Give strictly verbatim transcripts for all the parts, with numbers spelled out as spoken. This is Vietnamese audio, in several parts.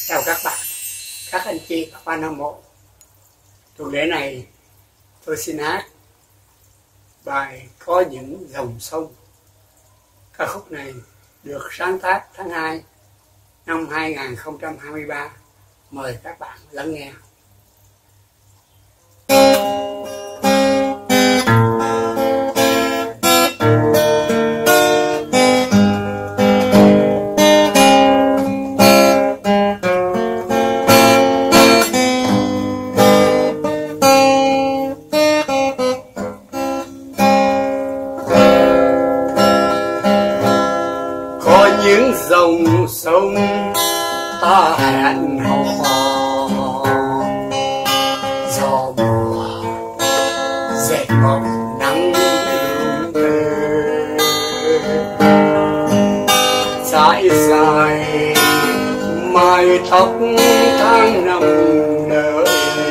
Chào các bạn, các anh chị, các fan hâm mộ. Tuần lễ này tôi xin hát bài Có Những Dòng Sông. Ca khúc này được sáng tác tháng hai năm hai nghìn không trăm hai mươi ba. Mời các bạn lắng nghe. Những dòng sông ta hẹn hò, gió mùa dệt mộng nắng dãi dài mái tóc tháng năm đợi,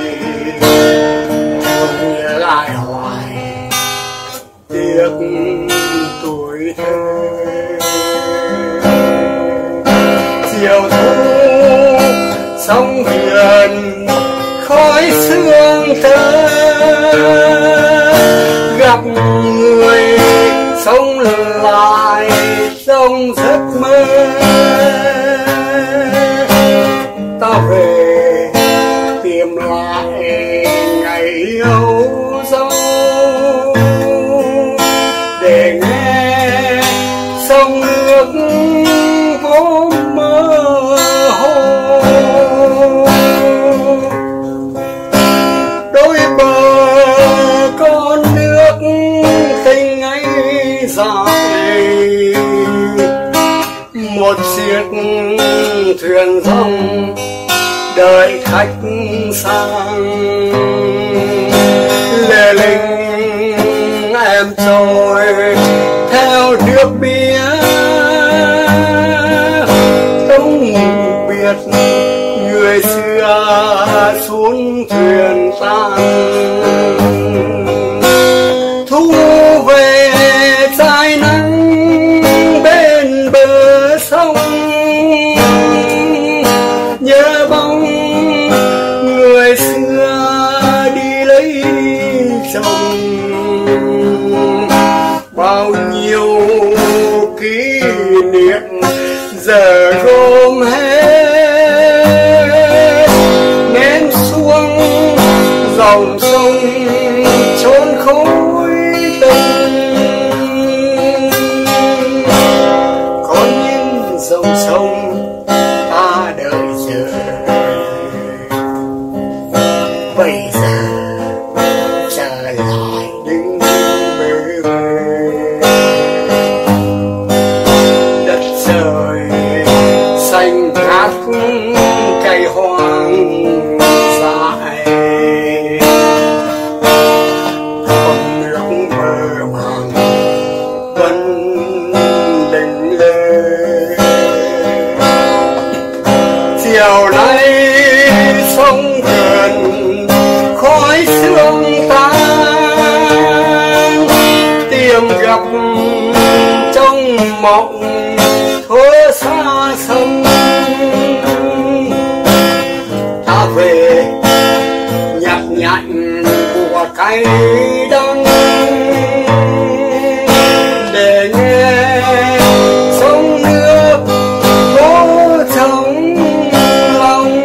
không nhớ lại hoài tiếc tuổi thơ. Chiều thu sông Huyền khói sương thơ, gặp người sống lại trong giấc mơ. Ta về tìm lại ngày yêu dấu để nghe sông nước vô mơ hồ. Đôi bờ con nước tình ấy dài, một chiếc thuyền rong đợi khách sang. Lê linh em trôi theo nước biển, người xưa xuống thuyền tan. Thu về trái nắng bên bờ sông, nhớ bóng người xưa đi lấy chồng. Bao nhiêu kỷ niệm giờ gom hết, ném xuống dòng sông trốn khối tình. Có những dòng sông ta đợi chờ, bây giờ trở lại đứng bờ đất trời xanh ngát cây hoang dại. Con nước mơ màng vẫn lênh lê. Chiều nay sông Huyền khói sương tan, tìm gặp trong mộng thuở xa xăm. Ta về nhặt nhạnh của cây đắng để nghe sông nước vô trong lòng.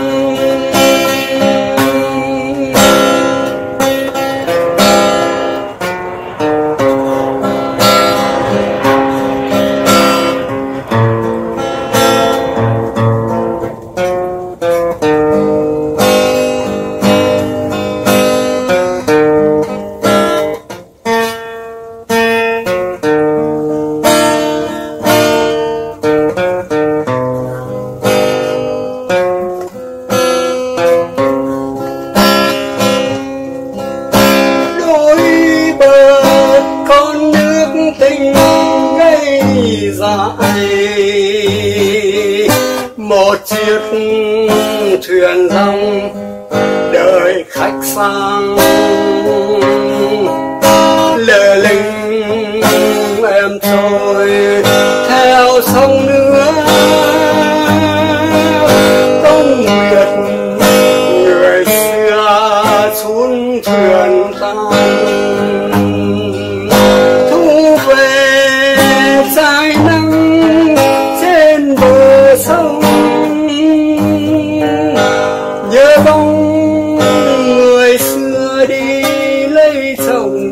Một chiếc thuyền rong đợi khách sang. Lờ lình em trôi theo sông nước, xuống thuyền tàu thu về dài nắng trên bờ sông, nhớ bóng người xưa đi lấy chồng,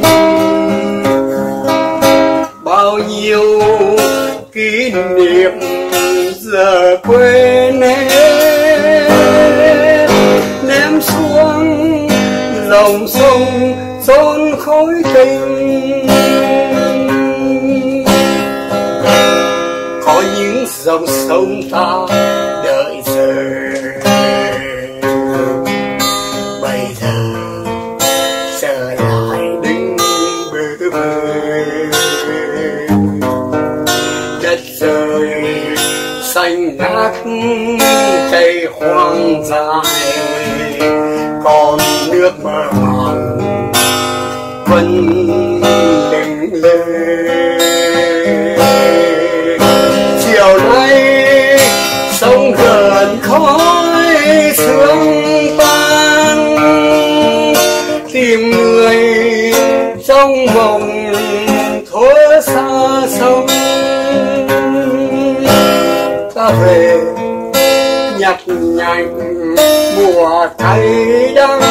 bao nhiêu kỷ niệm giờ quên hết, ném xuống dòng sông chôn khối tình. Có những dòng sông ta đợi giờ, bây giờ trở lại đứng bờ bờ. Đất trời xanh ngát cây hoang dại, còn nước mơ màng vẫn lững lờ. Chiều nay sông gần khói sương tan, tìm người trong mộng thuở xa sông. Ta về nhặt nhạnh mùa thay đắng,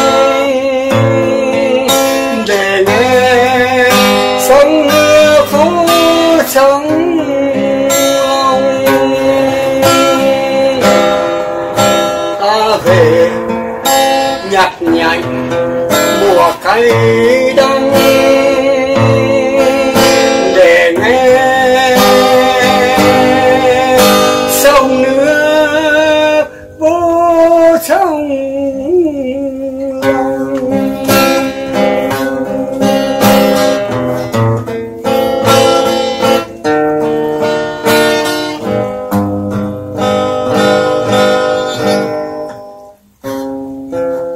để nghe sông mưa phố trong lòng. Ta về nhặt nhạnh mùa cay đắng, để nghe sông nước vô trong lòng.